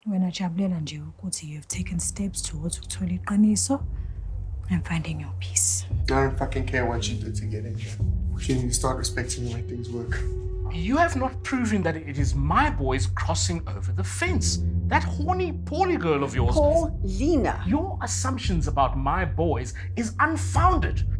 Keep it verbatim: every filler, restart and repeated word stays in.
Wena jabulela nje ukuthi you have taken steps towards ukuthola iqiniso and finding your peace. I don't fucking care what you did to get in here. You need to start respecting the way things work. You have not proven that it is my boys crossing over the fence. That horny, poorly girl of yours... Paulina. Your assumptions about my boys is unfounded.